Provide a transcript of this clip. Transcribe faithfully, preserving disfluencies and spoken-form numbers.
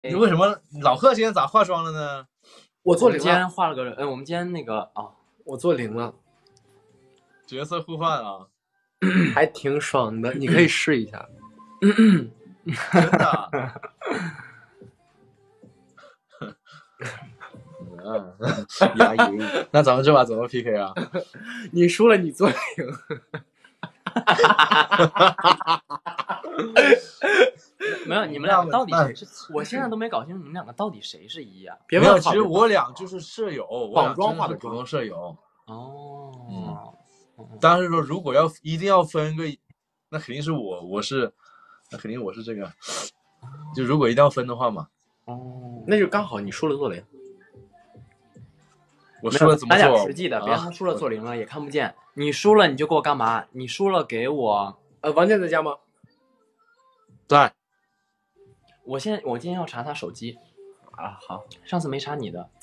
你为什么老贺今天咋化妆了呢？ 我做零了。 今天画了个，嗯，我们今天那个啊、哦， 我做零了， 角色互换啊， 还挺爽的，你可以试一下。 真的。嗯，压抑。那咱们这把怎么 P K 啊？ 你输了，你做零。 没有，你们俩到底谁是？我现在都没搞清楚你们两个到底谁是一啊？ 别问，其实我俩就是舍友，我俩妆化的普通舍友。 哦， 嗯，但是说如果要一定要分个，那肯定是我，我是，那肯定我是这个。就如果一定要分的话嘛， 哦， 那就刚好你输了做零。 我输了怎么做？ 咱俩实际的，别让他输了做零了，也看不见。你输了你就给我干嘛？你输了给我。 呃，王健在家吗？ 在。 我现在我今天要查他手机。 啊，好， 上次没查你的。